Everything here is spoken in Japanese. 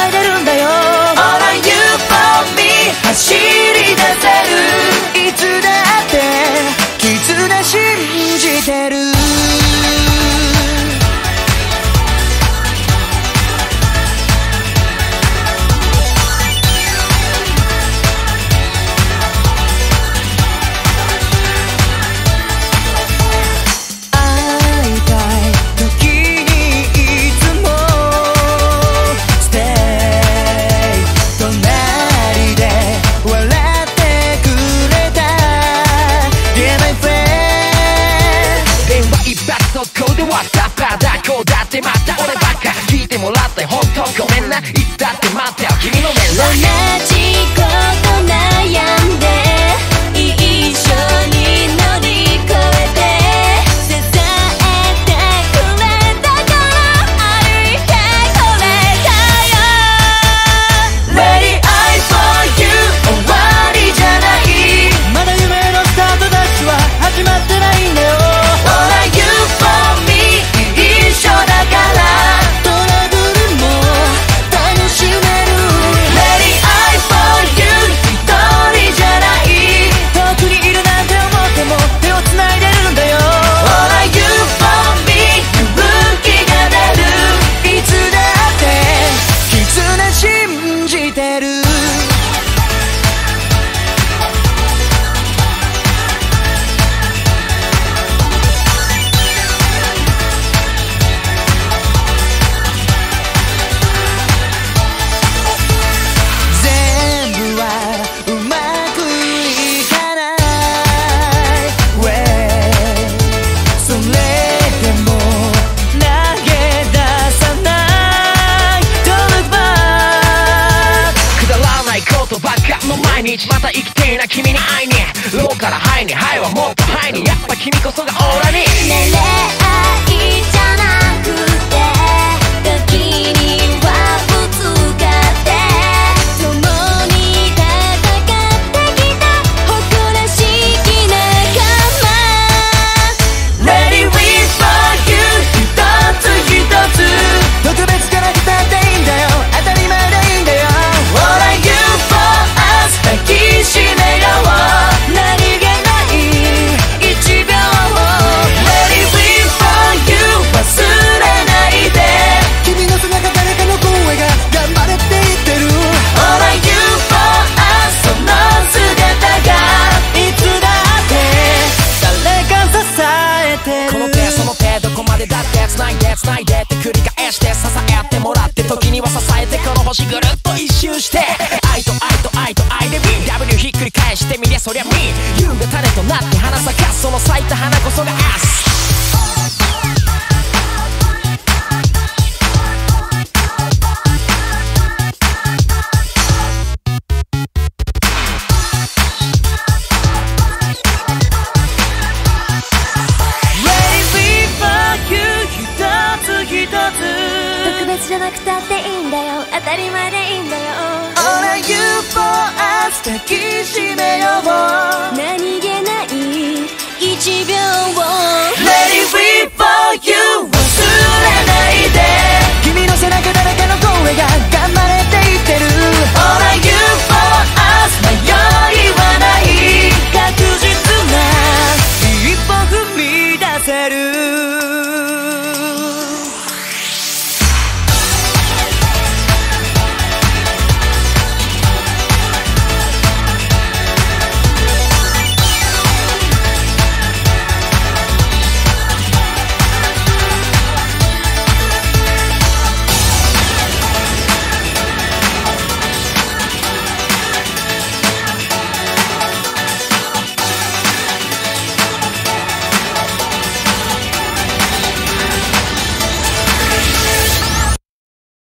繋いでるんだよ。 All I you for me 走り出せる。いつだって絆信じてる。 また俺ばっか聞いてもらって本当ごめんな。いつだって待ってよ君の目同じこと悩んで一緒に乗り越えて支えてくれたから歩いてこれたよ。 Ready I for you 終わりじゃない。まだ夢のスタートダッシュは始まってないんだよ。 All I you for me 一緒だからトラブルも楽しめる。 Ready I for you 一人じゃない。遠くにいるなんて思っても手を繋いでるんだよ。 All I you for me 勇気が出る。いつだって絆信じてる。 また生きていな君に会いにローからハイにハイはもっとハイにやっぱ君こそがオーラに。 ねれ合いじゃなくて時にはぶつかって共に戦ってきた誇らしき仲間。 Ready we for you 一つ一つ特別から来たっていいんだよ。当たり前でいいんだよ。 All I you for us 抱きしめよう。何気ない一秒を Ready we for you 忘れないで。君の背中誰かの声が頑張れって言ってる。 All I you for us その姿がいつだって誰か支えてる。 この手その手どこまでだって繋いで繋いでって繰り返して支えてもらって時には支えてこの星ぐるっと一周して愛と愛と愛と愛で BW ひっくり返してみりゃそりゃ Me 優が種となって花咲かすその咲いた花こそが Us